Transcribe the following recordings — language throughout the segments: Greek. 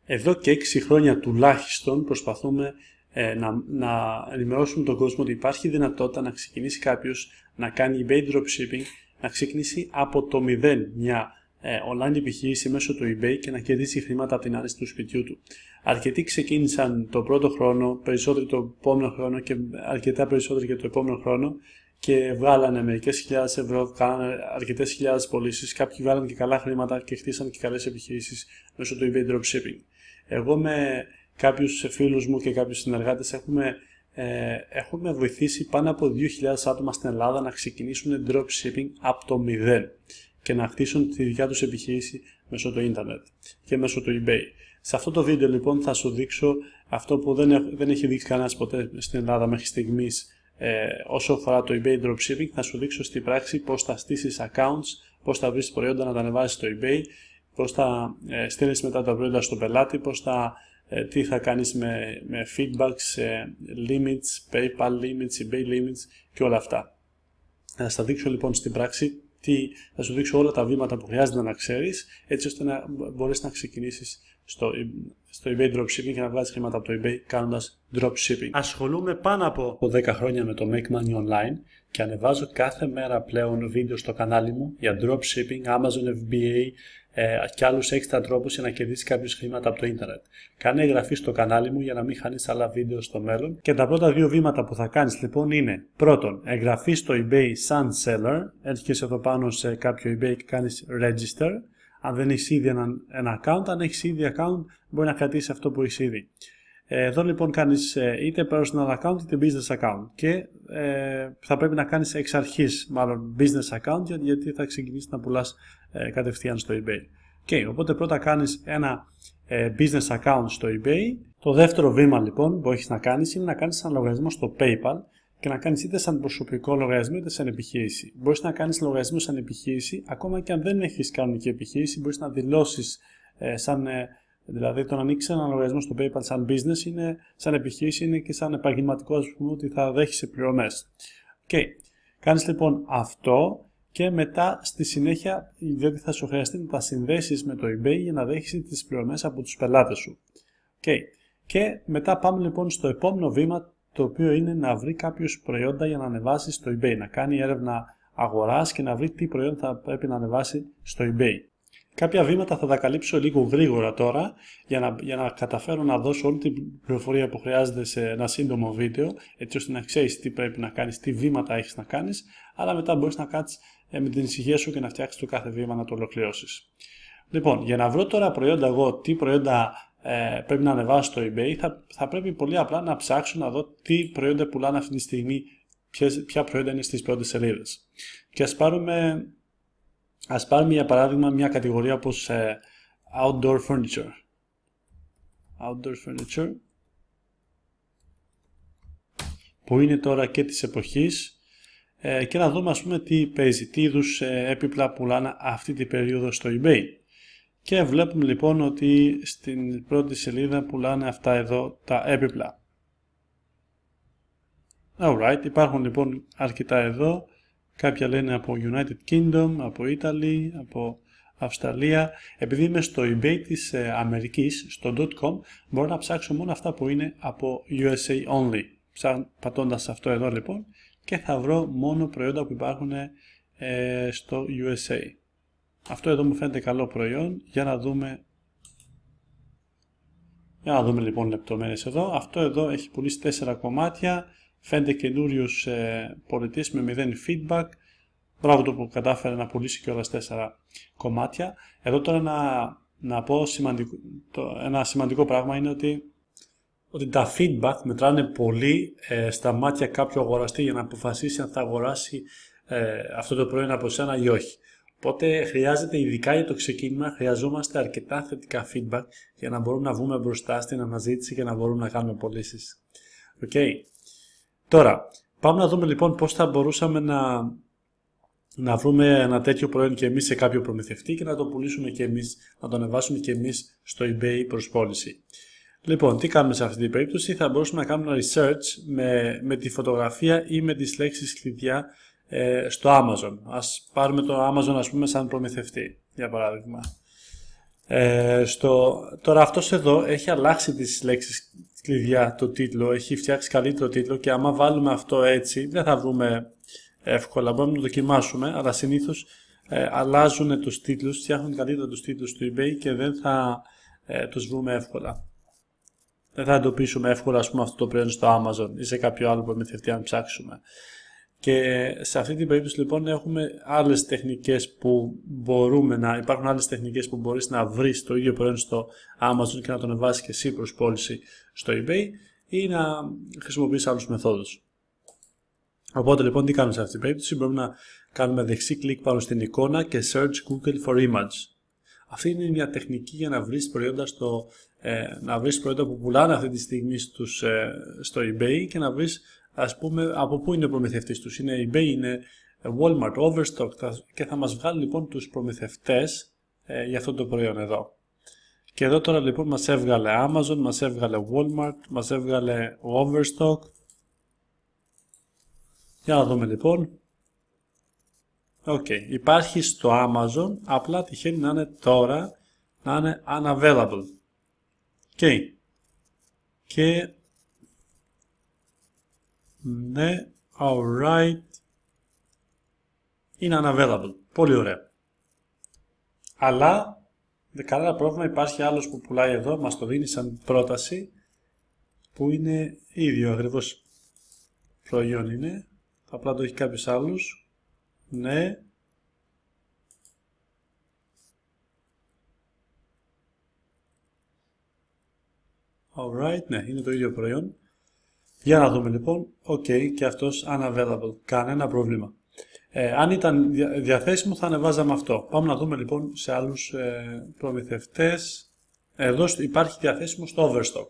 Εδώ και 6 χρόνια τουλάχιστον προσπαθούμε να ενημερώσουμε τον κόσμο ότι υπάρχει δυνατότητα να ξεκινήσει κάποιος να κάνει eBay dropshipping, να ξεκινήσει από το μηδέν μια online επιχείρηση μέσω του eBay και να κερδίσει χρήματα από την άνεση του σπιτιού του. Αρκετοί ξεκίνησαν το πρώτο χρόνο, περισσότεροι το επόμενο χρόνο και αρκετά περισσότεροι και το επόμενο χρόνο και βγάλανε μερικές χιλιάδες ευρώ, κάνανε αρκετές χιλιάδες πωλήσεις. Κάποιοι βγάλανε και καλά χρήματα και χτίσαν και καλές επιχειρήσεις μέσω του eBay dropshipping. Εγώ με κάποιους φίλους μου και κάποιους συνεργάτες έχουμε βοηθήσει πάνω από 2.000 άτομα στην Ελλάδα να ξεκινήσουν dropshipping από το μηδέν και να χτίσουν τη δικιά τους επιχείρηση μέσω του ίντερνετ και μέσω του eBay. Σε αυτό το βίντεο λοιπόν θα σου δείξω αυτό που δεν έχει δείξει κανένας ποτέ στην Ελλάδα μέχρι στιγμής όσο αφορά το eBay dropshipping. Θα σου δείξω στην πράξη πώς θα στήσεις accounts, πώς θα βρεις προϊόντα να τα ανεβάσεις στο eBay, πώς θα στείλεις μετά τα προϊόντα στον πελάτη, τι θα κάνεις με feedbacks, limits, PayPal limits, eBay limits και όλα αυτά. Θα στα δείξω λοιπόν στην πράξη, θα σου δείξω όλα τα βήματα που χρειάζεται να ξέρεις, έτσι ώστε να μπορείς να ξεκινήσεις στο eBay dropshipping και να βγάλεις χρήματα από το eBay κάνοντας dropshipping. Ασχολούμαι πάνω από 10 χρόνια με το Make Money Online και ανεβάζω κάθε μέρα πλέον βίντεο στο κανάλι μου για dropshipping, Amazon FBA και άλλους έξτρα τρόπους για να κερδίσεις κάποιους χρήματα από το ίντερνετ. Κάνε εγγραφή στο κανάλι μου για να μην χάνεις άλλα βίντεο στο μέλλον. Και τα πρώτα δύο βήματα που θα κάνεις λοιπόν είναι: πρώτον, εγγραφή στο eBay σαν seller. Έρχεσαι εδώ πάνω σε κάποιο eBay και κάνεις register. Αν δεν έχεις ήδη ένα account, αν έχεις ήδη account, μπορεί να κρατήσεις αυτό που έχεις ήδη. Εδώ λοιπόν κάνεις είτε personal account είτε business account και θα πρέπει να κάνεις εξ αρχής μάλλον business account γιατί θα ξεκινήσεις να πουλάς κατευθείαν στο eBay. Okay, οπότε πρώτα κάνεις ένα business account στο eBay. Το δεύτερο βήμα λοιπόν που έχεις να κάνεις είναι να κάνεις ένα λογαριασμό στο PayPal και να κάνεις είτε σαν προσωπικό λογαριασμό είτε σαν επιχείρηση. Μπορείς να κάνεις λογαριασμό σαν επιχείρηση, ακόμα και αν δεν έχεις κανονική επιχείρηση, μπορείς να δηλώσεις δηλαδή το να ανοίξεις ένα λογαριασμό στο PayPal σαν business είναι, σαν επιχείρηση είναι και σαν επαγγελματικό, ας πούμε, ότι θα δέχεσαι πληρωμές. Okay. Κάνεις λοιπόν αυτό και μετά στη συνέχεια, διότι θα σου χρειαστεί να τα συνδέσεις με το eBay για να δέχεσαι τις πληρωμές από τους πελάτες σου. Okay. Και μετά πάμε λοιπόν στο επόμενο βήμα, το οποίο είναι να βρει κάποιος προϊόντα για να ανεβάσει στο eBay, να κάνει έρευνα αγοράς και να βρει τι προϊόντα θα πρέπει να ανεβάσει στο eBay. Κάποια βήματα θα τα καλύψω λίγο γρήγορα τώρα για να καταφέρω να δώσω όλη την πληροφορία που χρειάζεται σε ένα σύντομο βίντεο, έτσι ώστε να ξέρεις τι πρέπει να κάνεις, τι βήματα έχεις να κάνεις, αλλά μετά μπορείς να κάτσεις με την ησυχία σου και να φτιάξεις το κάθε βήμα να το ολοκληρώσεις. Λοιπόν, για να βρω τώρα προϊόντα εγώ, τι προϊόντα πρέπει να ανεβάσω στο eBay, θα πρέπει πολύ απλά να ψάξω να δω τι προϊόντα πουλάνε αυτή τη στιγμή, ποια προϊόντα είναι στις πρώτες σελίδες. Και ας πάρουμε για παράδειγμα μια κατηγορία όπως outdoor furniture. Outdoor furniture που είναι τώρα και της εποχής και να δούμε ας πούμε τι παίζει, τι είδους έπιπλα πουλάνε αυτή την περίοδο στο eBay. Και βλέπουμε λοιπόν ότι στην πρώτη σελίδα πουλάνε αυτά εδώ τα έπιπλα. Alright, υπάρχουν λοιπόν αρκετά εδώ. Κάποια λένε από United Kingdom, από Italy, από Αυστραλία. Επειδή είμαι στο eBay της Αμερικής, στο .com, μπορώ να ψάξω μόνο αυτά που είναι από USA only. Πατώντας αυτό εδώ λοιπόν και θα βρω μόνο προϊόντα που υπάρχουν στο USA. Αυτό εδώ μου φαίνεται καλό προϊόν. Για να δούμε λοιπόν λεπτομέρειες εδώ. Αυτό εδώ έχει πουλήσει 4 κομμάτια. Φαίνεται καινούριος πολιτής με 0 feedback. Μπράβο του που κατάφερε να πουλήσει και όλα 4 κομμάτια. Εδώ τώρα να πω ένα σημαντικό πράγμα είναι ότι τα feedback μετράνε πολύ στα μάτια κάποιου αγοραστή για να αποφασίσει αν θα αγοράσει αυτό το προϊόν από σένα ή όχι. Οπότε χρειάζεται, ειδικά για το ξεκίνημα, χρειαζόμαστε αρκετά θετικά feedback για να μπορούμε να βγούμε μπροστά στην αναζήτηση και να μπορούμε να κάνουμε πωλήσεις. Okay. Τώρα, πάμε να δούμε λοιπόν πώς θα μπορούσαμε να βρούμε ένα τέτοιο προϊόν και εμείς σε κάποιο προμηθευτή και να το πουλήσουμε και εμείς, να το ανεβάσουμε και εμείς στο eBay προς πώληση. Λοιπόν, τι κάνουμε σε αυτή την περίπτωση? Θα μπορούσαμε να κάνουμε ένα research με τη φωτογραφία ή με τις λέξεις κλειδιά στο Amazon. Ας πάρουμε το Amazon ας πούμε σαν προμηθευτή, για παράδειγμα. Τώρα αυτός εδώ έχει αλλάξει τις λέξεις κλειδιά το τίτλο, έχει φτιάξει καλύτερο τίτλο και άμα βάλουμε αυτό έτσι δεν θα βρούμε εύκολα, μπορούμε να το δοκιμάσουμε, αλλά συνήθως αλλάζουν τους τίτλους, φτιάχνουν καλύτερα τους τίτλους του eBay και δεν θα τους βρούμε εύκολα. Δεν θα εντοπίσουμε εύκολα αυτό το προϊόν στο Amazon ή σε κάποιο άλλο προμηθευτή αν ψάξουμε. Και σε αυτή την περίπτωση λοιπόν έχουμε άλλες τεχνικές που υπάρχουν άλλες τεχνικές που μπορείς να βρεις το ίδιο προϊόν στο Amazon και να το ανεβάσεις και εσύ προς πώληση στο eBay ή να χρησιμοποιείς άλλους μεθόδους. Οπότε λοιπόν τι κάνουμε σε αυτή την περίπτωση, μπορούμε να κάνουμε δεξί κλικ πάνω στην εικόνα και search Google for image. Αυτή είναι μια τεχνική για να βρεις προϊόντα, που πουλάνε αυτή τη στιγμή στο eBay και να βρεις ας πούμε από πού είναι ο προμηθευτής τους. Είναι eBay, είναι Walmart, Overstock και θα μας βγάλει λοιπόν τους προμηθευτές για αυτό το προϊόν εδώ. Και εδώ τώρα λοιπόν μας έβγαλε Amazon, μας έβγαλε Walmart, μας έβγαλε Overstock. Για να δούμε λοιπόν. Υπάρχει στο Amazon, απλά τυχαίνει να είναι τώρα, να είναι unavailable. Και ναι, alright, είναι unavailable. Πολύ ωραία. Αλλά, κανένα πρόβλημα, υπάρχει άλλος που πουλάει εδώ, μας το δίνει σαν πρόταση, που είναι ίδιο ακριβώς προϊόν είναι, απλά το έχει κάποιος άλλος. Ναι. Alright, ναι, είναι το ίδιο προϊόν. Για να δούμε λοιπόν, και αυτός unavailable, κανένα πρόβλημα. Αν ήταν διαθέσιμο θα ανεβάζαμε αυτό. Πάμε να δούμε λοιπόν σε άλλους προμηθευτές. Εδώ υπάρχει διαθέσιμο στο Overstock.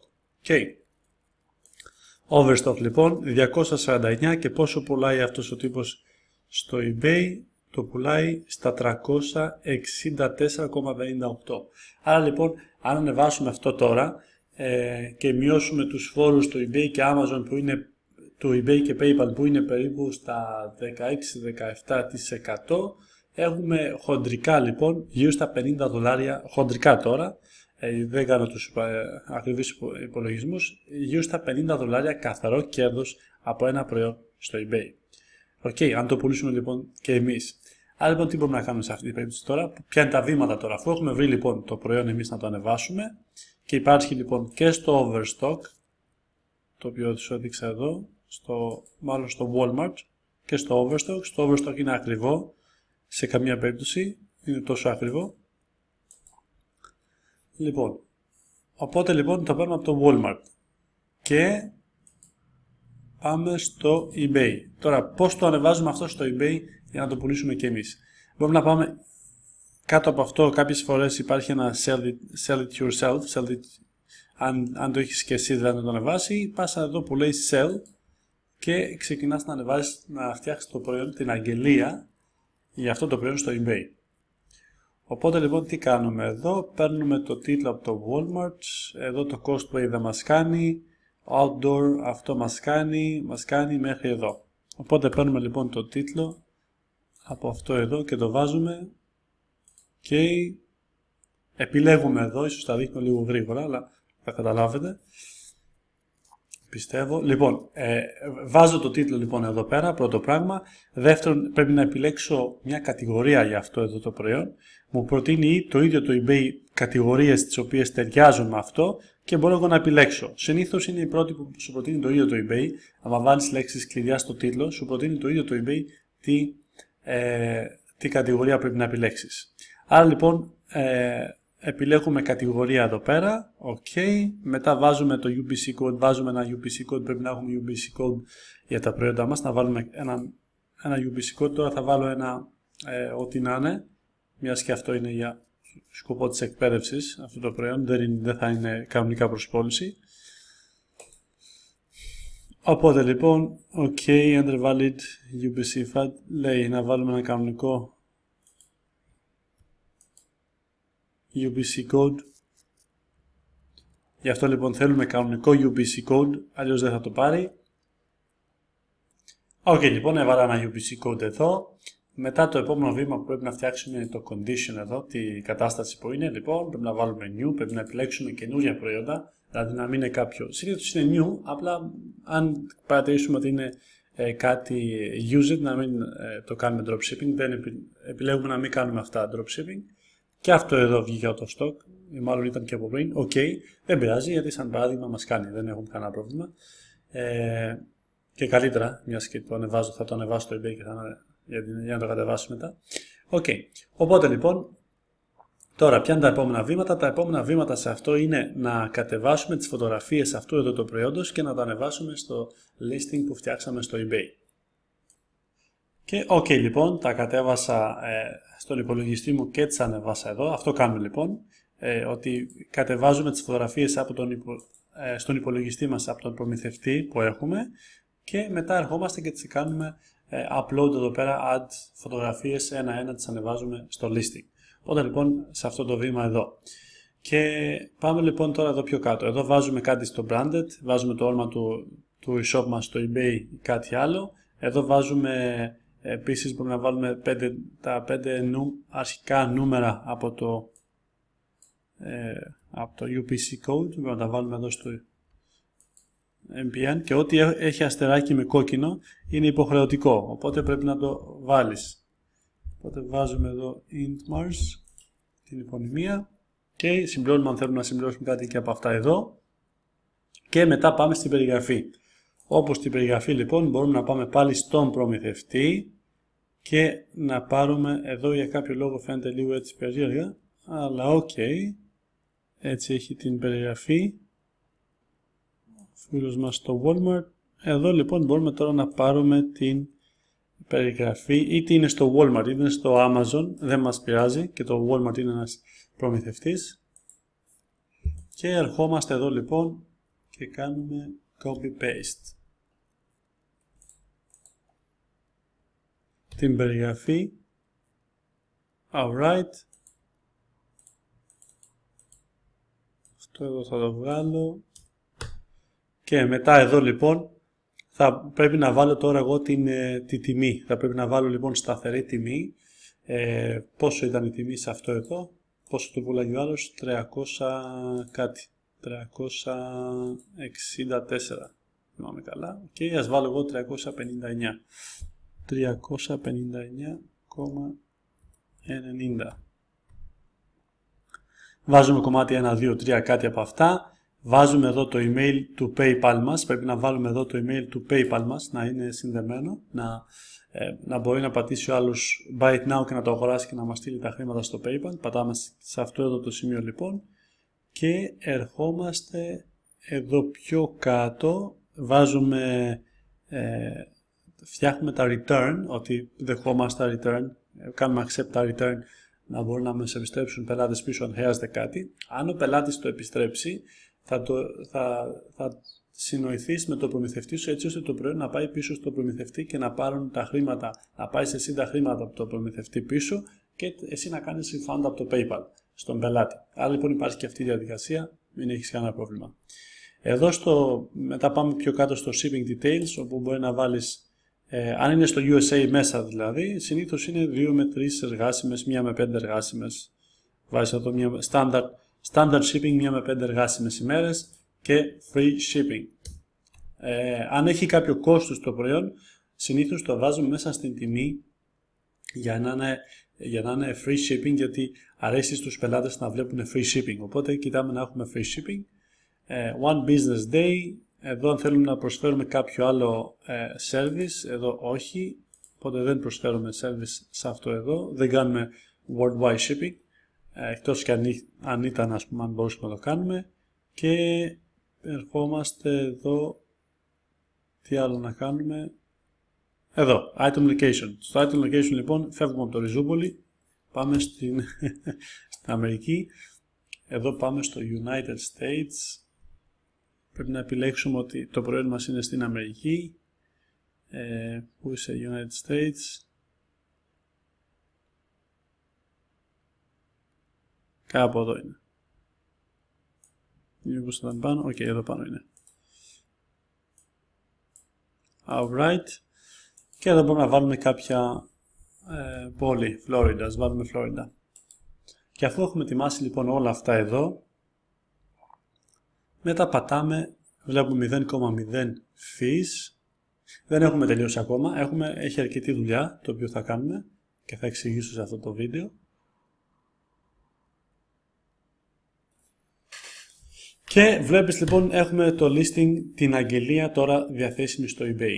Overstock λοιπόν, 249 και πόσο πουλάει αυτός ο τύπος στο eBay, το πουλάει στα 364,58. Άρα λοιπόν, αν ανεβάσουμε αυτό τώρα και μειώσουμε τους φόρους του eBay και Amazon του eBay και PayPal που είναι περίπου στα 16-17%, έχουμε χοντρικά λοιπόν γύρω στα $50, χοντρικά τώρα, δεν κάνω τους ακριβείς υπολογισμούς, γύρω στα $50 καθαρό κέρδος από ένα προϊόν στο eBay. Αν το πουλήσουμε λοιπόν και εμείς. Άρα λοιπόν τι μπορούμε να κάνουμε σε αυτή την περίπτωση τώρα, ποια είναι τα βήματα τώρα, αφού έχουμε βρει λοιπόν το προϊόν εμείς να το ανεβάσουμε και λοιπόν και στο Overstock, το οποίο σου έδειξα εδώ, μάλλον στο Walmart και στο Overstock. Στο Overstock είναι ακριβό, σε καμία περίπτωση είναι τόσο ακριβό. Λοιπόν, οπότε λοιπόν το παίρνουμε από το Walmart και πάμε στο eBay. Τώρα πώς το ανεβάζουμε αυτό στο eBay για να το πουλήσουμε και εμείς. Μπορούμε να πάμε κάτω από αυτό, κάποιες φορές υπάρχει ένα sell it yourself, αν το έχεις και εσύ δηλαδή να το ανεβάσει, πας εδώ που λέει sell και ξεκινάς να φτιάξεις το προϊόν, την αγγελία για αυτό το προϊόν στο eBay. Οπότε λοιπόν τι κάνουμε εδώ, παίρνουμε το τίτλο από το Walmart, εδώ το Costway δεν μας κάνει, Outdoor αυτό μας κάνει μέχρι εδώ. Οπότε παίρνουμε λοιπόν το τίτλο από αυτό εδώ και το βάζουμε και επιλέγουμε εδώ, ίσως τα δείχνω λίγο γρήγορα αλλά θα καταλάβετε, πιστεύω. Λοιπόν, βάζω το τίτλο λοιπόν εδώ πέρα, πρώτο πράγμα. Δεύτερον, πρέπει να επιλέξω μια κατηγορία για αυτό εδώ το προϊόν. Μου προτείνει το ίδιο το eBay κατηγορίες τις οποίες ταιριάζουν με αυτό και μπορώ εγώ να επιλέξω. Συνήθως είναι η πρώτη που σου προτείνει το ίδιο το eBay. Αν βάλεις λέξεις κλειδιά στο τίτλο, σου προτείνει το ίδιο το eBay τι κατηγορία πρέπει να επιλέξεις. Άρα λοιπόν, επιλέγουμε κατηγορία εδώ πέρα, μετά βάζουμε το UPC code, βάζουμε ένα UPC code, πρέπει να έχουμε UPC code για τα προϊόντα μας, να βάλουμε ένα UPC code, τώρα θα βάλω ένα ό,τι να είναι, μιας και αυτό είναι για σκοπό της εκπαίδευσης, αυτό το προϊόν δεν θα είναι κανονικά προς πώληση. Οπότε λοιπόν, under valid UPC FAT, λέει να βάλουμε ένα κανονικό UPC code. Γι' αυτό λοιπόν θέλουμε κανονικό UPC code, αλλιώς δεν θα το πάρει. Λοιπόν, έβαλα ένα UPC code εδώ. Μετά το επόμενο βήμα που πρέπει να φτιάξουμε είναι το condition εδώ, τη κατάσταση που είναι. Λοιπόν, πρέπει να βάλουμε new, πρέπει να επιλέξουμε καινούργια προϊόντα, δηλαδή να μην είναι κάποιο. Συνήθως είναι new, απλά αν παρατηρήσουμε ότι είναι κάτι used, να μην το κάνουμε dropshipping, δεν επιλέγουμε να μην κάνουμε αυτά dropshipping. Και αυτό εδώ βγήκε από το stock, ή μάλλον ήταν και από πριν. Οκ, δεν πειράζει, γιατί σαν παράδειγμα μας κάνει, δεν έχουμε κανένα πρόβλημα. Και καλύτερα, μιας και το ανεβάζω, θα το ανεβάσω στο eBay και για να το κατεβάσω μετά. Οκ, οπότε λοιπόν, τώρα ποια είναι τα επόμενα βήματα. Τα επόμενα βήματα σε αυτό είναι να κατεβάσουμε τις φωτογραφίες αυτού εδώ το προϊόντος και να τα ανεβάσουμε στο listing που φτιάξαμε στο eBay. Και λοιπόν, τα κατέβασα στον υπολογιστή μου και τις ανεβάσα εδώ. Αυτό κάνουμε λοιπόν, ότι κατεβάζουμε τις φωτογραφίες από στον υπολογιστή μας από τον προμηθευτή που έχουμε και μετά ερχόμαστε και τις κάνουμε upload εδώ πέρα, add φωτογραφίες ένα-ένα, τις ανεβάζουμε στο listing. Οπότε λοιπόν σε αυτό το βήμα εδώ. Και πάμε λοιπόν τώρα εδώ πιο κάτω. Εδώ βάζουμε κάτι στο branded, βάζουμε το όνομα του e-shop μας στο eBay ή κάτι άλλο. Εδώ βάζουμε επίσης, μπορούμε να βάλουμε τα 5 αρχικά νούμερα από το UPC code, μπορούμε να τα βάλουμε εδώ στο MPN και ό,τι έχει αστεράκι με κόκκινο είναι υποχρεωτικό, οπότε πρέπει να το βάλεις. Οπότε βάζουμε εδώ int mars, την υπονημία και συμπληρώνουμε αν θέλουμε να συμπληρώσουμε κάτι και από αυτά εδώ και μετά πάμε στην περιγραφή. Όπως στην περιγραφή λοιπόν μπορούμε να πάμε πάλι στον προμηθευτή και να πάρουμε εδώ, για κάποιο λόγο φαίνεται λίγο έτσι περίεργα, αλλά έτσι έχει την περιγραφή. Φίλος μας στο Walmart. Εδώ λοιπόν μπορούμε τώρα να πάρουμε την περιγραφή, είτε είναι στο Walmart είτε είναι στο Amazon, δεν μας πειράζει, και το Walmart είναι ένας προμηθευτής. Και ερχόμαστε εδώ λοιπόν και κάνουμε copy-paste την περιγραφή. Alright. Αυτό εδώ θα το βγάλω. Και μετά εδώ λοιπόν θα πρέπει να βάλω τώρα εγώ τη τιμή. Θα πρέπει να βάλω λοιπόν σταθερή τιμή. Πόσο ήταν η τιμή σε αυτό εδώ. Πόσο το πουλάγει ο άλλος. 300 κάτι. 364. Θυμάμαι καλά. Και ας βάλω εγώ 359. 359,90. Βάζουμε κομμάτι 1, 2, 3, κάτι από αυτά. Βάζουμε εδώ το email του PayPal μας. Πρέπει να βάλουμε εδώ το email του PayPal μας, να είναι συνδεμένο, να μπορεί να πατήσει ο άλλος Buy It Now και να το αγοράσει και να μας στείλει τα χρήματα στο PayPal. Πατάμε σε αυτό εδώ το σημείο λοιπόν και ερχόμαστε εδώ πιο κάτω. Βάζουμε, φτιάχνουμε τα return, ότι δεχόμαστε τα return, κάνουμε accept τα return, να μπορούν να μας επιστρέψουν πελάτες πίσω αν χρειάζεται κάτι. Αν ο πελάτης το επιστρέψει, θα συνοηθείς με το προμηθευτή σου έτσι ώστε το προϊόν να πάει πίσω στο προμηθευτή και να πάρουν τα χρήματα, να πάει εσύ τα χρήματα από το προμηθευτή πίσω και εσύ να κάνεις refund από το PayPal στον πελάτη. Άρα λοιπόν υπάρχει και αυτή η διαδικασία, μην έχεις κανένα πρόβλημα. Εδώ μετά πάμε πιο κάτω στο shipping details, όπου μπορεί να βάλεις, αν είναι στο USA μέσα δηλαδή, συνήθως είναι 2 με 3 εργάσιμες, 1 με 5 εργάσιμες. Βάζεις εδώ μια standard shipping 1 με 5 εργάσιμες ημέρες και free shipping. Αν έχει κάποιο κόστος το προϊόν, συνήθως το βάζουμε μέσα στην τιμή για να είναι free shipping, γιατί αρέσει στους πελάτες να βλέπουν free shipping. Οπότε κοιτάμε να έχουμε free shipping. One business day. Εδώ αν θέλουμε να προσφέρουμε κάποιο άλλο service, εδώ όχι. Οπότε δεν προσφέρουμε service σε αυτό εδώ. Δεν κάνουμε worldwide shipping. Εκτός και αν ήταν, ας πούμε, αν μπορούσαμε να το κάνουμε. Και ερχόμαστε εδώ. Τι άλλο να κάνουμε. Εδώ, item location. Στο item location λοιπόν φεύγουμε από το Ριζούπολη. Πάμε στην Αμερική. Εδώ πάμε στο United States. Πρέπει να επιλέξουμε ότι το προϊόν μας είναι στην Αμερική. Πού είσαι, United States. Κάπου εδώ είναι. Μήπως ήταν πάνω. Οκ, εδώ πάνω είναι. Alright. Και εδώ μπορούμε να βάλουμε κάποια πόλη, Φλόριντα, ας βάλουμε Φλόριντα. Και αφού έχουμε ετοιμάσει λοιπόν όλα αυτά εδώ, μετά πατάμε, βλέπουμε 0,0 fees. Δεν έχουμε τελειώσει ακόμα, έχει αρκετή δουλειά το οποίο θα κάνουμε και θα εξηγήσω σε αυτό το βίντεο. Και βλέπεις λοιπόν έχουμε το listing, την αγγελία τώρα διαθέσιμη στο eBay.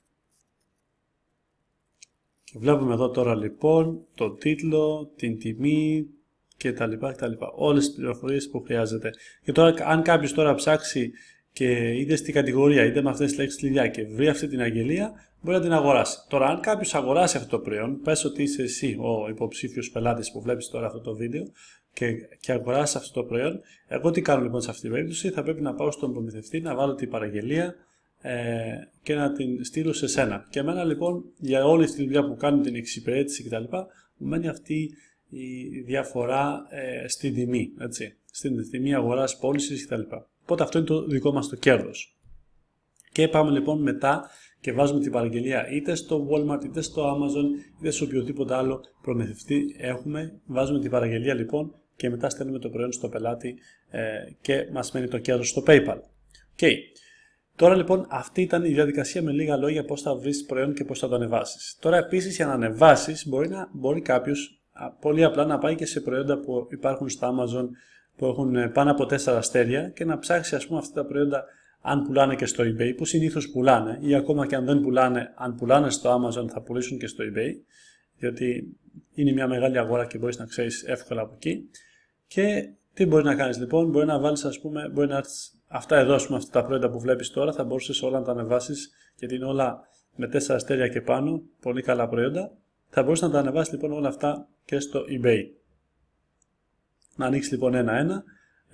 Και βλέπουμε εδώ τώρα λοιπόν το τίτλο, την τιμή και τα λοιπά, όλες τις πληροφορίες που χρειάζεται. Και τώρα αν κάποιος τώρα ψάξει και είτε στην κατηγορία είτε με αυτές τις λέξεις κλειδιά και βρει αυτή την αγγελία, μπορεί να την αγοράσει. Τώρα αν κάποιος αγοράσει αυτό το προϊόν, πες ότι είσαι εσύ ο υποψήφιος πελάτης που βλέπεις τώρα αυτό το βίντεο και αγοράσει αυτό το προϊόν, εγώ τι κάνω λοιπόν σε αυτή την περίπτωση? Θα πρέπει να πάω στον προμηθευτή, να βάλω την παραγγελία και να την στείλω σε σένα. Και εμένα λοιπόν για όλη αυτή τη δουλειά που κάνω, την εξυπηρέτηση κτλ, μου μένει αυτή η διαφορά στην τιμή, έτσι, στην τιμή αγοράς, πώλησης κτλ. Οπότε αυτό είναι το δικό μας το κέρδος. Και πάμε λοιπόν μετά και βάζουμε την παραγγελία είτε στο Walmart, είτε στο Amazon, είτε σε οποιοδήποτε άλλο προμηθευτή έχουμε. Βάζουμε την παραγγελία λοιπόν και μετά στέλνουμε το προϊόν στο πελάτη και μας μένει το κέρδος στο PayPal. Okay. Τώρα λοιπόν αυτή ήταν η διαδικασία με λίγα λόγια πώς θα βρεις προϊόν και πώς θα το ανεβάσεις. Τώρα επίσης για να ανεβάσεις μπορεί κάποιος πολύ απλά να πάει και σε προϊόντα που υπάρχουν στο Amazon που έχουν πάνω από 4 αστέρια και να ψάξει ας πούμε αυτά τα προϊόντα αν πουλάνε και στο eBay, που συνήθως πουλάνε, ή ακόμα και αν δεν πουλάνε, αν πουλάνε στο Amazon θα πουλήσουν και στο eBay, διότι είναι μια μεγάλη αγορά και μπορείς να ξέρεις εύκολα από εκεί. Και τι μπορεί να κάνεις λοιπόν? Μπορεί να βάλεις ας πούμε, μπορεί να αυτά εδώ ας πούμε, αυτά τα προϊόντα που βλέπεις τώρα θα μπορούσες όλα να τα ανεβάσεις, γιατί είναι όλα με 4 αστέρια και πάνω, πολύ καλά προϊόντα. Θα μπορείς να τα ανεβάσεις λοιπόν όλα αυτά και στο eBay. Να ανοίξει λοιπόν ένα-ένα.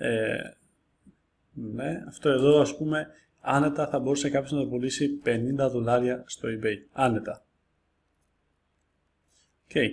Ναι, αυτό εδώ ας πούμε άνετα θα μπορούσε κάποιος να το πουλήσει $50 στο eBay. Άνετα. Okay.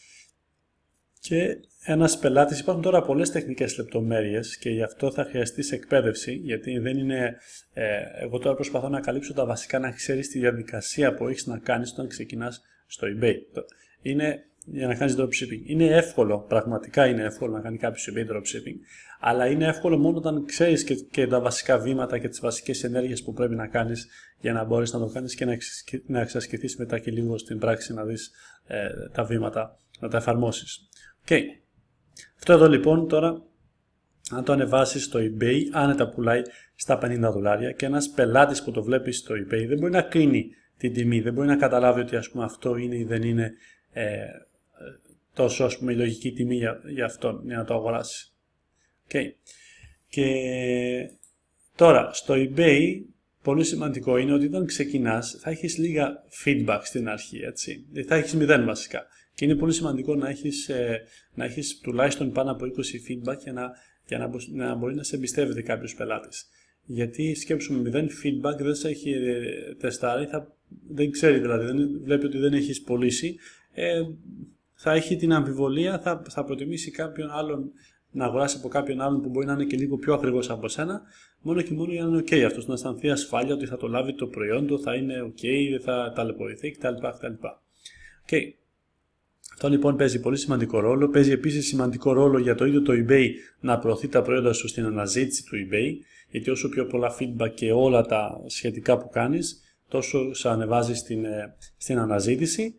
Και ένας πελάτης, υπάρχουν τώρα πολλές τεχνικές λεπτομέρειες και γι' αυτό θα χρειαστείς εκπαίδευση, γιατί δεν είναι, εγώ τώρα προσπαθώ να καλύψω τα βασικά, να ξέρεις τη διαδικασία που έχεις να κάνεις όταν ξεκινάς στο eBay. Είναι για να κάνεις dropshipping. Είναι εύκολο, πραγματικά είναι εύκολο να κάνει κάποιος eBay dropshipping, αλλά είναι εύκολο μόνο όταν ξέρεις και τα βασικά βήματα και τις βασικές ενέργειες που πρέπει να κάνεις για να μπορείς να το κάνεις και να εξασκηθείς μετά και λίγο στην πράξη να δεις τα βήματα, να τα εφαρμόσεις. Okay. Αυτό εδώ λοιπόν τώρα, αν το ανεβάσεις στο eBay, άνετα πουλάει στα $50 και ένας πελάτης που το βλέπει στο eBay δεν μπορεί να κρίνει την τιμή, δεν μπορεί να καταλάβει ότι ας πούμε αυτό είναι ή δεν είναι τόσο ας πούμε η λογική τιμή για αυτόν, για να το αγοράσει. Okay. Και τώρα στο eBay πολύ σημαντικό είναι ότι όταν ξεκινάς θα έχεις λίγα feedback στην αρχή, έτσι. Θα έχεις 0 βασικά. Και είναι πολύ σημαντικό να έχεις τουλάχιστον πάνω από 20 feedback για να μπορεί να σε εμπιστεύεται κάποιος πελάτης. Γιατί σκέψουμε 0 feedback, δεν σε έχει τεστάρει, δεν ξέρει δηλαδή, δεν βλέπει ότι δεν έχεις πωλήσει, θα έχει την αμφιβολία, θα προτιμήσει κάποιον άλλον να αγοράσει από κάποιον άλλον που μπορεί να είναι και λίγο πιο ακριβώς από σένα, μόνο και μόνο για να είναι ok αυτός, να αισθανθεί ασφάλεια ότι θα το λάβει το προϊόν του, θα είναι ok, δεν θα ταλαιπωρηθεί κτλ. Okay. Αυτό λοιπόν παίζει πολύ σημαντικό ρόλο. Παίζει επίσης σημαντικό ρόλο για το ίδιο το eBay να προωθεί τα προϊόντα σου στην αναζήτηση του eBay, γιατί όσο πιο πολλά feedback και όλα τα σχετικά που κάνεις, τόσο σε ανεβάζει στην αναζήτηση.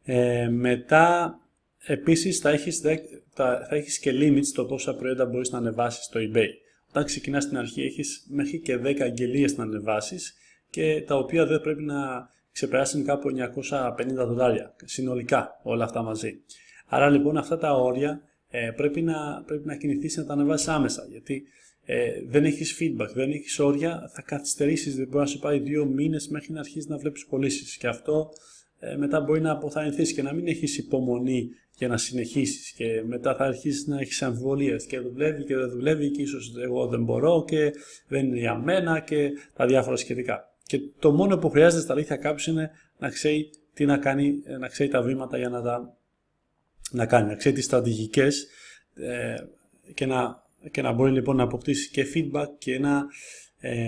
Μετά επίσης θα έχεις και limits στο πόσα προϊόντα μπορείς να ανεβάσεις στο eBay. Όταν ξεκινάς στην αρχή έχεις μέχρι και 10 αγγελίες να ανεβάσεις και τα οποία δεν πρέπει να ξεπεράσουν κάπου $950 συνολικά όλα αυτά μαζί. Άρα λοιπόν αυτά τα όρια πρέπει να κινηθείς να τα ανεβάσεις άμεσα, γιατί δεν έχεις feedback, δεν έχεις όρια, θα καθυστερήσεις, δεν μπορεί να σου πάει 2 μήνες μέχρι να αρχίσεις να βλέπεις πωλήσεις και αυτό μετά μπορεί να αποθαρρυνθείς και να μην έχεις υπομονή για να συνεχίσεις και μετά θα αρχίσεις να έχεις αμφιβολίες και δουλεύει και δεν δουλεύει και ίσως εγώ δεν μπορώ και δεν είναι για μένα και τα διάφορα σχετικά. Και το μόνο που χρειάζεται στα αλήθεια κάποιος είναι να ξέρει τι να κάνει, να ξέρει τα βήματα για να κάνει, να ξέρει τις στρατηγικές και να μπορεί λοιπόν να αποκτήσει και feedback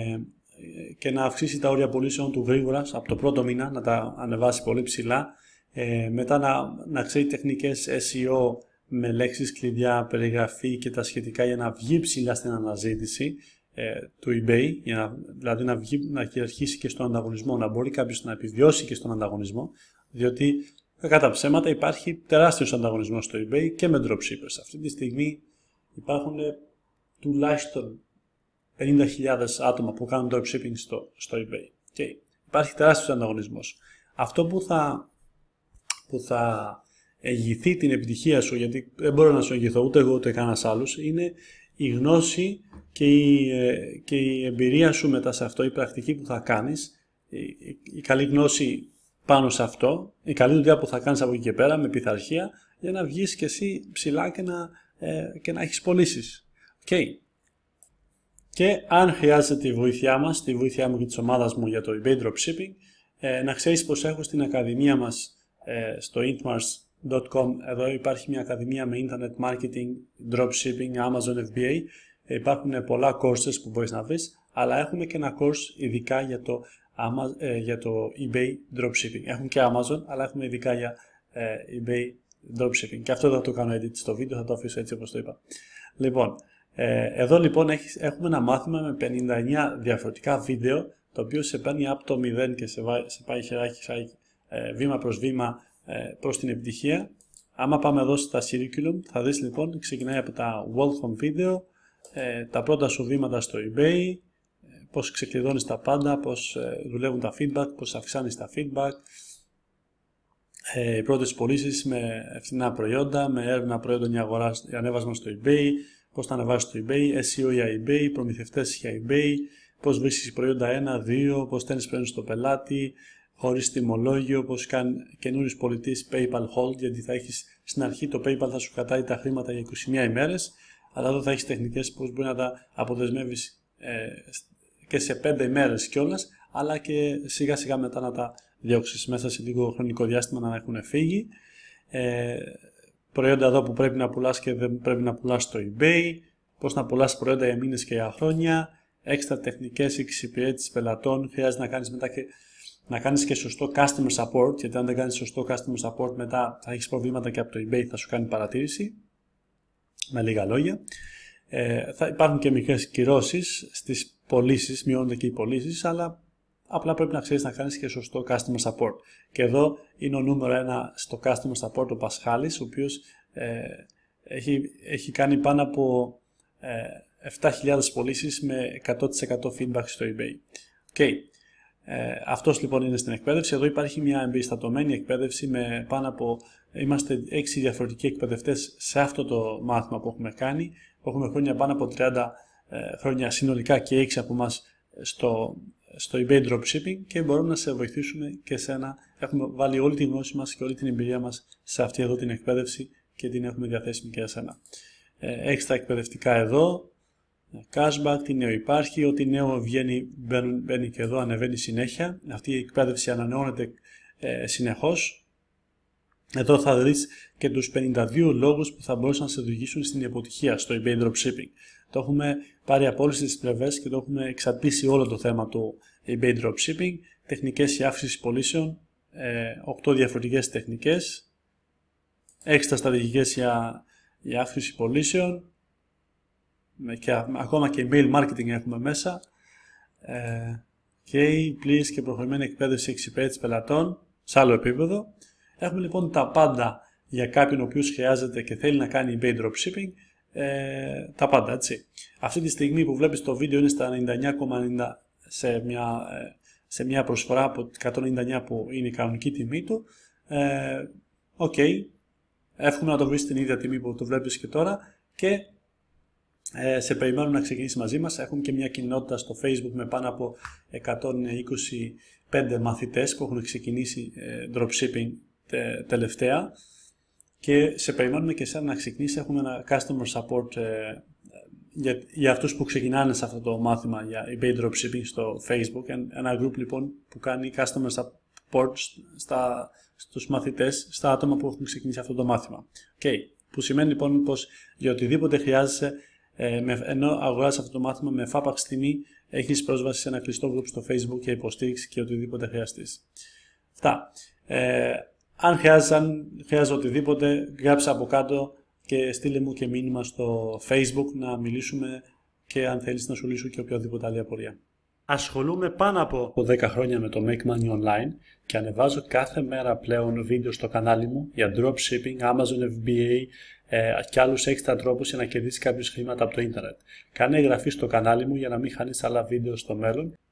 και να αυξήσει τα όρια πωλήσεων του γρήγορα από το πρώτο μήνα, να τα ανεβάσει πολύ ψηλά Μετά να ξέρει τεχνικές SEO με λέξεις κλειδιά, περιγραφή και τα σχετικά για να βγει ψηλά στην αναζήτηση του eBay, δηλαδή να κυριαρχήσει και στον ανταγωνισμό, να μπορεί κάποιος να επιβιώσει και στον ανταγωνισμό, διότι κατά ψέματα υπάρχει τεράστιος ανταγωνισμός στο eBay και με dropshippers. Αυτή τη στιγμή υπάρχουν τουλάχιστον 50.000 άτομα που κάνουν dropshipping στο eBay. Και υπάρχει τεράστιος ανταγωνισμός. Αυτό που θα εγγυηθεί την επιτυχία σου, γιατί δεν μπορώ να σου εγγυηθώ ούτε εγώ ούτε κανένας άλλος, είναι η γνώση και η εμπειρία σου μετά σε αυτό, η πρακτική που θα κάνεις, η καλή γνώση πάνω σε αυτό, η καλή δουλειά που θα κάνεις από εκεί και πέρα με πειθαρχία για να βγεις και εσύ ψηλά και να έχεις πωλήσεις. Okay. Και αν χρειάζεται τη βοήθειά μας, τη βοήθειά μου και της ομάδας μου για το eBay Dropshipping, να ξέρεις πως έχω στην ακαδημία μας στο intmars.com, εδώ υπάρχει μια ακαδημία με Internet Marketing, Dropshipping, Amazon FBA. Υπάρχουν πολλά courses που μπορείς να βρεις, αλλά έχουμε και ένα course ειδικά για το eBay Dropshipping. Έχουμε και Amazon, αλλά έχουμε ειδικά για eBay Dropshipping. Και αυτό θα το κάνω edit στο βίντεο, θα το αφήσω έτσι όπως το είπα. Λοιπόν, εδώ λοιπόν έχουμε ένα μάθημα με 59 διαφορετικά βίντεο, το οποίο σε παίρνει από το 0 και σε πάει χεράκι βήμα προς βήμα προς την επιτυχία. Άμα πάμε εδώ στα curriculum, θα δεις λοιπόν, ξεκινάει από τα welcome video, τα πρώτα σου βήματα στο eBay, πώς ξεκλειδώνεις τα πάντα, πώς δουλεύουν τα feedback, πώς αυξάνεις τα feedback, οι πρώτες πωλήσεις με φθηνά προϊόντα, με έρευνα προϊόντων για ανέβασμα στο eBay, πώς τα ανεβάζεις στο eBay, SEO για eBay, προμηθευτές για eBay, πώς βρίσκεις προϊόντα 1, 2, πώς στέλνεις προϊόντα στο πελάτη, χωρίς τιμολόγιο, πώς κάνει καινούριος πολιτής PayPal Hold, γιατί θα έχεις στην αρχή το PayPal θα σου κρατάει τα χρήματα για 21 ημέρες, αλλά εδώ θα έχεις τεχνικές πώς μπορεί να τα αποδεσμεύεις και σε 5 ημέρες κιόλας, αλλά και σιγά σιγά μετά να τα διώξεις μέσα σε λίγο χρονικό διάστημα να έχουν φύγει. Προϊόντα εδώ που πρέπει να πουλάς και δεν πρέπει να πουλάς στο eBay, πώς να πουλάς προϊόντα για μήνες και για χρόνια, έξτρα τεχνικές εξυπηρέτησης πελατών, χρειάζεται να κάνεις μετά να κάνεις και σωστό customer support, γιατί αν δεν κάνεις σωστό customer support μετά θα έχεις προβλήματα και από το eBay θα σου κάνει παρατήρηση, με λίγα λόγια. Θα υπάρχουν και μικρές κυρώσεις στις πωλήσεις, μειώνονται και οι πωλήσεις, αλλά απλά πρέπει να ξέρεις να κάνεις και σωστό customer support. Και εδώ είναι ο νούμερο 1 στο customer support ο Πασχάλης, ο οποίος έχει κάνει πάνω από 7.000 πωλήσεις με 100% feedback στο eBay. Okay. Αυτός λοιπόν είναι στην εκπαίδευση. Εδώ υπάρχει μια εμπεριστατωμένη εκπαίδευση με πάνω από, είμαστε 6 διαφορετικοί εκπαιδευτές σε αυτό το μάθημα που έχουμε κάνει. Έχουμε χρόνια πάνω από 30 χρόνια συνολικά και 6 από εμάς στο eBay Dropshipping και μπορούμε να σε βοηθήσουμε και εσένα. Έχουμε βάλει όλη τη γνώση μας και όλη την εμπειρία μας σε αυτή εδώ την εκπαίδευση και την έχουμε διαθέσιμη και εσένα. Έξτρα εκπαιδευτικά εδώ, cashback, τι νέο υπάρχει, ό,τι νέο βγαίνει μπαίνει και εδώ, ανεβαίνει συνέχεια. Αυτή η εκπαίδευση ανανεώνεται συνεχώς. Εδώ θα δεις και τους 52 λόγους που θα μπορούσαν να σε οδηγήσουν στην αποτυχία στο eBay Dropshipping. Το έχουμε πάρει από όλες τις πλευρές και το έχουμε εξαρτήσει όλο το θέμα του eBay Dropshipping. Τεχνικές για αύξηση πωλήσεων, 8 διαφορετικές τεχνικές, έξτρα στρατηγικές για αύξηση πωλήσεων, και ακόμα και email marketing έχουμε μέσα, και πλήρης και προχωρημένη εκπαίδευση εξυπηρέτησης πελατών σε άλλο επίπεδο. Έχουμε λοιπόν τα πάντα για κάποιον ο οποίος χρειάζεται και θέλει να κάνει eBay Dropshipping, τα πάντα, έτσι. Αυτή τη στιγμή που βλέπεις το βίντεο είναι στα 99,90 σε μια προσφορά από 199 που είναι η κανονική τιμή του. Εύχομαι να το βρεις στην ίδια τιμή που το βλέπεις και τώρα και σε περιμένουμε να ξεκινήσει μαζί μας. Έχουμε και μια κοινότητα στο Facebook με πάνω από 125 μαθητές που έχουν ξεκινήσει dropshipping τελευταία και σε περιμένουμε και εσένα να ξεκινήσει. Έχουμε ένα customer support για αυτούς που ξεκινάνε σε αυτό το μάθημα για eBay Dropshipping στο Facebook. Ένα group λοιπόν που κάνει customer support στους μαθητές, στα άτομα που έχουν ξεκινήσει αυτό το μάθημα. Που σημαίνει λοιπόν πως για οτιδήποτε χρειάζεσαι, ενώ αγοράζεις αυτό το μάθημα με φάπαξ τιμή, έχεις πρόσβαση σε ένα κλειστό group στο Facebook και υποστήριξη και οτιδήποτε χρειαστείς. Αυτά. Αν χρειάζεται οτιδήποτε, γράψε από κάτω και στείλε μου και μήνυμα στο Facebook να μιλήσουμε και αν θέλεις να σου λύσω και οποιαδήποτε άλλη απορία. Ασχολούμαι πάνω από 10 χρόνια με το Make Money Online και ανεβάζω κάθε μέρα πλέον βίντεο στο κανάλι μου για dropshipping, Amazon FBA και άλλους έξτρα τρόπους για να κερδίσεις κάποιες χρήματα από το ίντερνετ. Κάνε εγγραφή στο κανάλι μου για να μην χάνεις άλλα βίντεο στο μέλλον